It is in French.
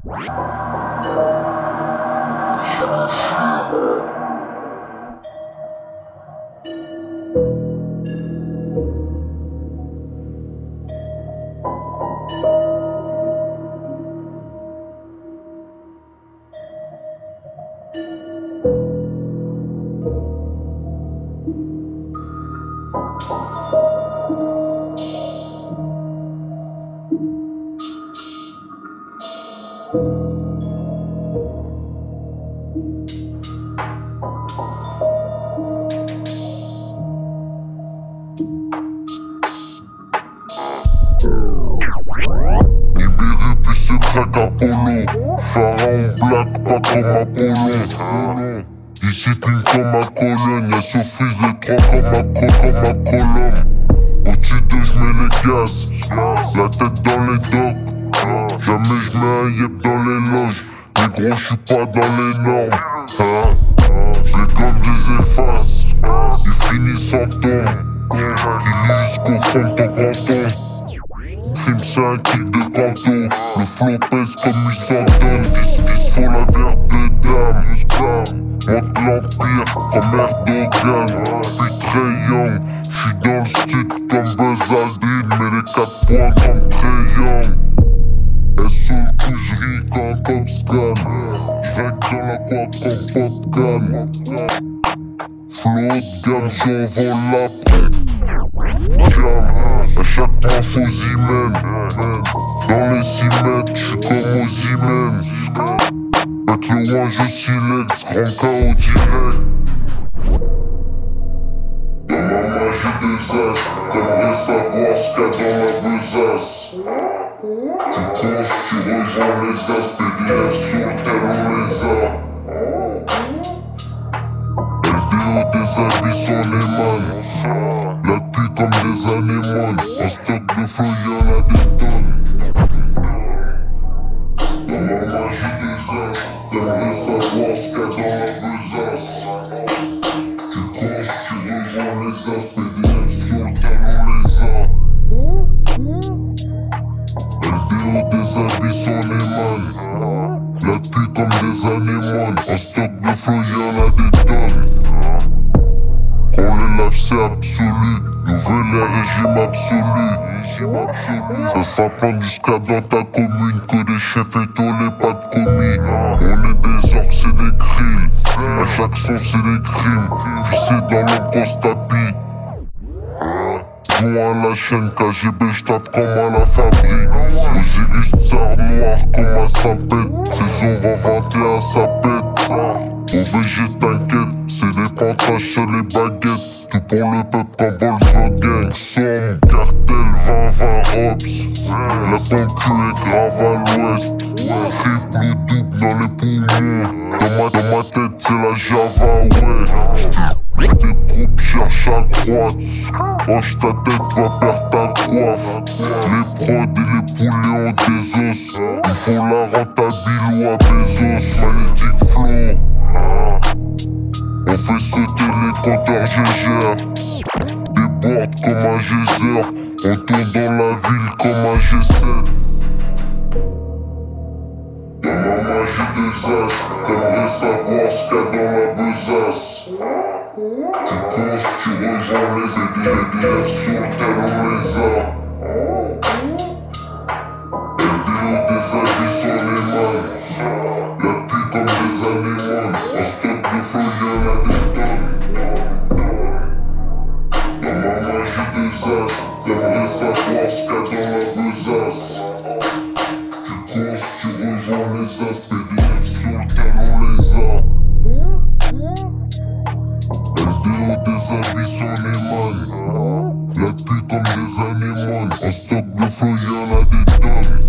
Libéré puis se craque Apollo. Pharaon black, pas comme Apollon. Ici qu'une comme à Cologne, y'a ce frise les trois comme à Colombe. Au-dessus d'eux j'mets les gaz, la tête dans les docks. Jamais j'mets un yep dans les loges, mais gros j'suis pas dans les normes. J'les gomme, j'les efface, ils finissent en tombe. Ils lisent jusqu'au fond de ton canton. Crime c'est un kick de canto, le flow pèse comme 800 tonnes. Vis faut la verte de dame. Monte l'empire comme Erdogan. Puis très young, j'suis dans le sud comme Buzz Aldrin. Mais les 4 points comme Trey Young. Elle sous le coup j'ris quand un cop scan. J'règle dans la quoi comme Popcan. Flow de gamme, j'envole la jam. À chaque main faut Zimène. Dans les 6 mètres, j'suis comme Osimhen. Avec le one je silex, grand KO direct. Dans ma main j'ai des as, t'aimerais savoir ce qu'il y a dans la besace. Tu penses, tu rejoins les as, PDF sur le tel on les a. LDO des habits sont les man. La pluie comme des anémones, en stock de flow y'en a des tonnes. Dans ma main j'ai des as, t'aimerais savoir ce qu'il y a dans la besace. Tu penses, tu rejoins les as, PDF sur le tel on les a. LDO des habits sont les man. La pluie comme des anémones, en stock de flow y'en a des tonnes. On les lave c'est absolu, nouvel régime absolu. Ça s'implante jusqu'à dans ta commune, que des chefs et tous les pas de commis. On est des orques, c'est des krills, à chaque son c'est des crimes. Vissé dans l'encos tapis. Joint à la chaîne, KGB, j'taffe comme à la fabrique. Aux Augustsar noir comme à Saint-Pète. Saison 2021, ça pète. Au VG t'inquiète, c'est des pantages sur les baguettes. Tout pour le peuple quand Volkswagen somme. Cartel 20-20 Ops. La concu est grave à l'ouest. Triple ou double dans les poumons. Dans ma tête c'est la Java, ouais. Tes groupes cherchent à croître. Hoche ta tête, va perdre ta coiffe. Les prods et les poulets ont des os. Il faut la rentabiliser ou à Bezos. Magnétique flow. On fait sauter les compteurs GGR. Déborde comme un geyser. On tourne dans la ville comme un G7. Dans ma main j'ai des as. T'aimerais savoir ce qu'il y a dans la besace. Tu penses, tu rejoins les PDF sur le tel on les a. LDO des habits sont les man. La pluie comme des anémones, en stock de flow y'en a des tonnes. Dans ma main j'ai des as, t'aimerais savoir ce qu'il y a dans la besace. Tu penses, tu rejoins les as, PDF sur le tel on les a. LDO des habits sont les man. La pluie comme des anémones, en stock de flow y'en a des tonnes.